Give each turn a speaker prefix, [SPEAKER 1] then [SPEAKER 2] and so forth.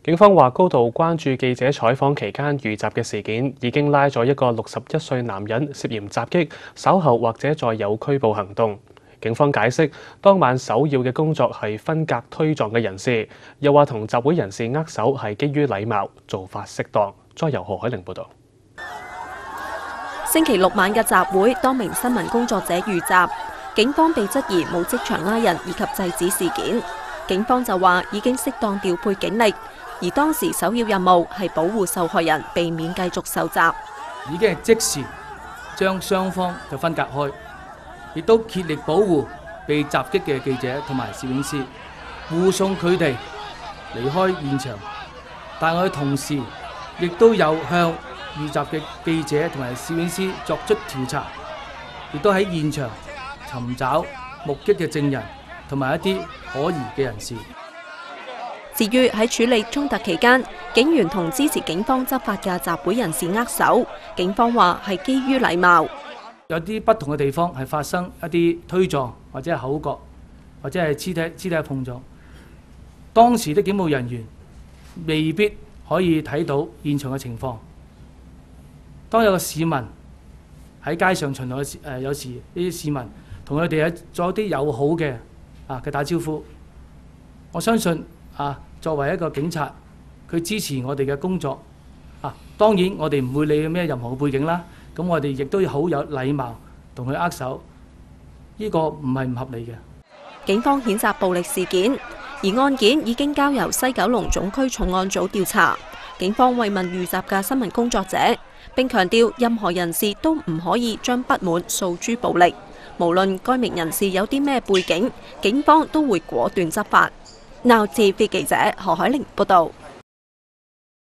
[SPEAKER 1] 警方話高度關注記者採訪期間遇襲嘅事件，已經拉咗一個61歲男人涉嫌襲擊，稍後或者再有拘捕行動。警方解釋，當晚首要嘅工作係分隔推撞嘅人士，又話同集會人士握手係基於禮貌，做法適當。再由何海玲報導。
[SPEAKER 2] 星期六晚嘅集會，多名新聞工作者遇襲，警方被質疑冇即場拉人以及制止事件。警方就話已經適當調配警力，而當時首要任務係保護受害人，避免繼續受襲。
[SPEAKER 3] 已經係即時將雙方就分隔開，亦都竭力保護被襲擊嘅記者同埋攝影師，護送佢哋離開現場。但我哋同時亦都有向遇襲嘅記者同埋攝影師作出調查，亦都喺現場尋找目擊嘅證人同埋一啲可疑嘅人士。
[SPEAKER 2] 至於喺處理衝突期間，警員同支持警方執法嘅集會人士握手，警方話係基於禮貌。
[SPEAKER 3] 有啲不同嘅地方係發生一啲推撞或者係口角或者係肢體嘅碰撞，當時的警務人員未必可以睇到現場嘅情況。當有個市民喺街上巡邏嘅時，有時呢啲市民同佢哋做一啲友好嘅嘅打招呼，我相信作為一個警察，佢支持我哋嘅工作當然我哋唔會理咩任何背景啦。咁我哋亦都要好有禮貌同佢握手，呢個唔係唔合理嘅。
[SPEAKER 2] 警方譴責暴力事件，而案件已經交由西九龍總區重案組調查。警方慰問遇襲嘅新聞工作者，並強調任何人士都唔可以將不滿訴諸暴力，無論該名人士有啲咩背景，警方都會果斷執法。NOW TV 記者何海玲報導。